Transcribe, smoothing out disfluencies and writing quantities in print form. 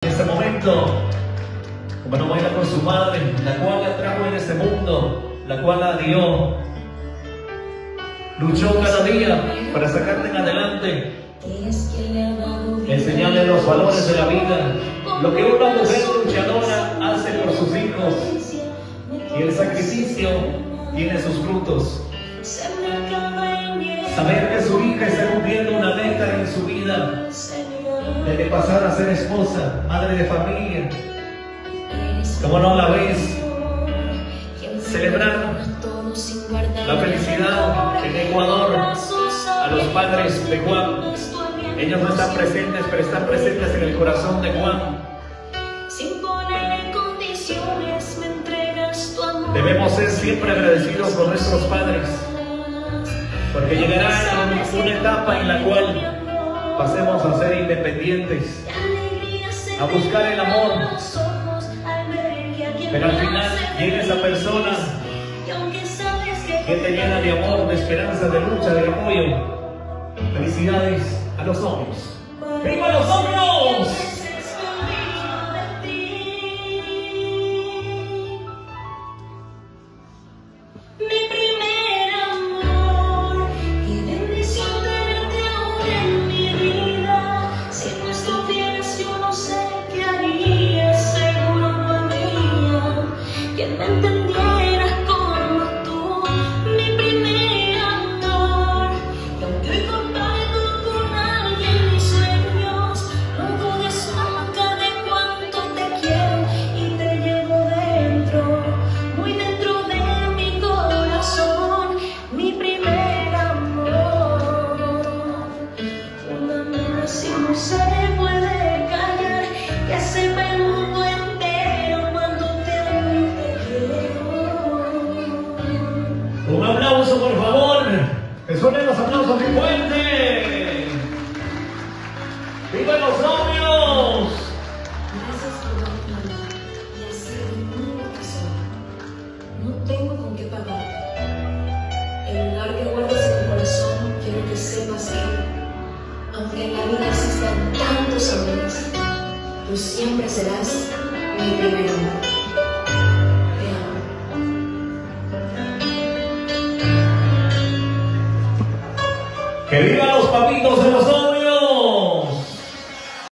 este momento, como no baila con su madre, la cual la trajo en este mundo, la cual la dio, luchó cada día para sacarla en adelante, enseñarle los valores de la vida, lo que una mujer luchadora hace por sus hijos, y el sacrificio tiene sus frutos. Saber que su hija está cumpliendo una meta en su vida, de pasar a ser esposa, madre de familia. ¿Cómo no la ves? Celebrar la felicidad en Ecuador a los padres de Juan. Ellos no están presentes, pero están presentes en el corazón de Juan. Debemos ser siempre agradecidos con nuestros padres, porque llegará una etapa en la cual pasemos a ser independientes, a buscar el amor, pero al final llega esa persona que te llena de amor, de esperanza, de lucha, de apoyo. Felicidades a los novios. ¡Viva los novios! Un aplauso, por favor. Que suenen los aplausos muy fuerte. ¡Viva los novios! Gracias por darme y hacer el mundo que soy. No tengo con qué pagar. El lugar que guardas en tu corazón, quiero que sepas que, aunque en la vida existan tantos amores, tú siempre serás mi primer amor. ¡Que viva los